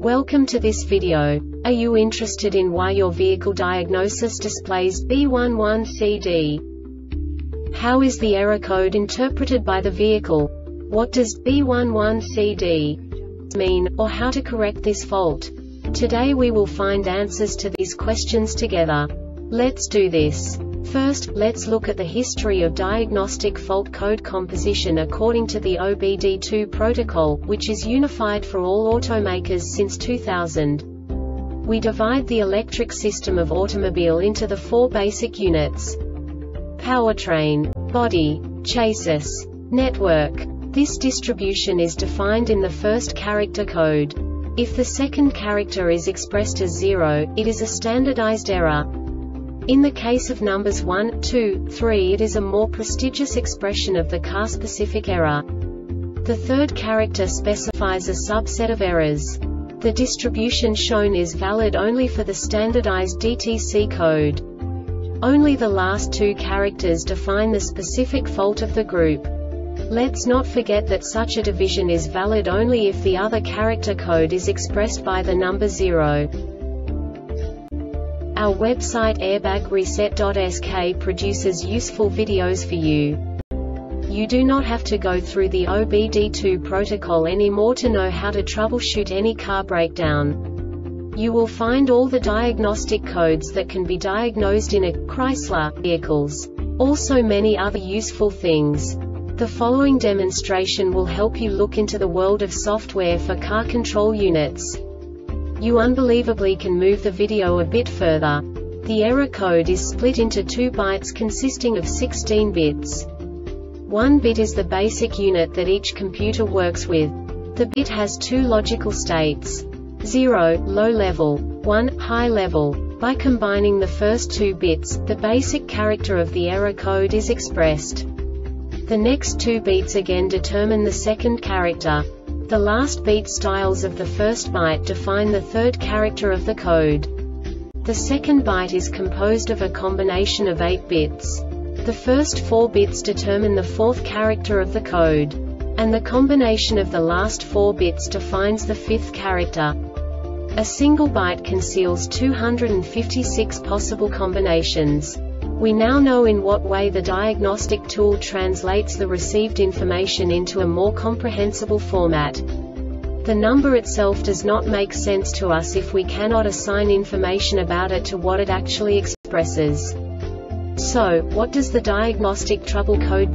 Welcome to this video. Are you interested in why your vehicle diagnosis displays B11CD? How is the error code interpreted by the vehicle? What does B11CD mean, or how to correct this fault? Today we will find answers to these questions together. Let's do this. First, let's look at the history of diagnostic fault code composition according to the OBD2 protocol, which is unified for all automakers since 2000. We divide the electric system of automobile into the four basic units: powertrain, body, chassis, network. This distribution is defined in the first character code. If the second character is expressed as 0, it is a standardized error. In the case of numbers 1, 2, 3, it is a more prestigious expression of the car-specific error. The third character specifies a subset of errors. The distribution shown is valid only for the standardized DTC code. Only the last two characters define the specific fault of the group. Let's not forget that such a division is valid only if the other character code is expressed by the number 0. Our website airbagreset.sk produces useful videos for you. You do not have to go through the OBD2 protocol anymore to know how to troubleshoot any car breakdown. You will find all the diagnostic codes that can be diagnosed in a Chrysler vehicles. Also many other useful things. The following demonstration will help you look into the world of software for car control units. You unbelievably can move the video a bit further. The error code is split into 2 bytes consisting of 16 bits. 1 bit is the basic unit that each computer works with. The bit has 2 logical states: 0, low level, 1, high level. By combining the first 2 bits, the basic character of the error code is expressed. The next 2 bits again determine the second character. The last beat styles of the first byte define the third character of the code. The second byte is composed of a combination of 8 bits. The first 4 bits determine the fourth character of the code. And the combination of the last 4 bits defines the fifth character. A single byte conceals 256 possible combinations. We now know in what way the diagnostic tool translates the received information into a more comprehensible format. The number itself does not make sense to us if we cannot assign information about it to what it actually expresses. So, what does the diagnostic trouble code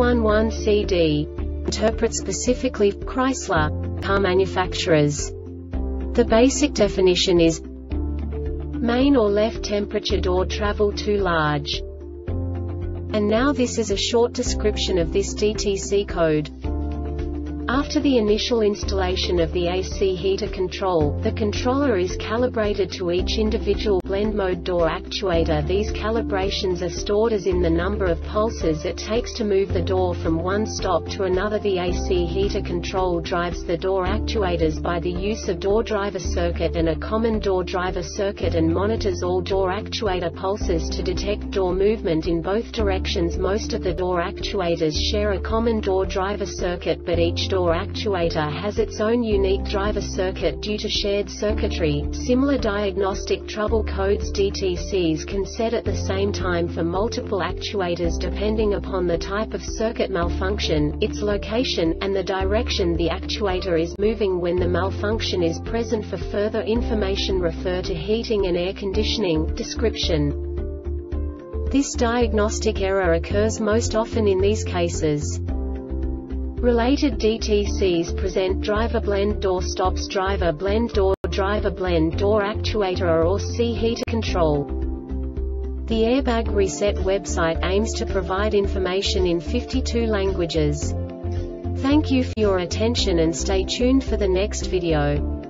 B11CD interpret specifically for Chrysler car manufacturers? The basic definition is: main or left temperature door travel too large. And now this is a short description of this DTC code. After the initial installation of the AC heater control, the controller is calibrated to each individual blend mode door actuator. These calibrations are stored as in the number of pulses it takes to move the door from one stop to another. The AC heater control drives the door actuators by the use of door driver circuit and a common door driver circuit, and monitors all door actuator pulses to detect door movement in both directions. Most of the door actuators share a common door driver circuit, but each door actuator has its own unique driver circuit due to shared circuitry. Similar diagnostic trouble codes DTCs can set at the same time for multiple actuators depending upon the type of circuit malfunction, its location, and the direction the actuator is moving. When the malfunction is present, for further information refer to heating and air conditioning. Description: this diagnostic error occurs most often in these cases. Related DTCs present driver blend door stops, driver blend door actuator, or C heater control. The Airbag Reset website aims to provide information in 52 languages. Thank you for your attention and stay tuned for the next video.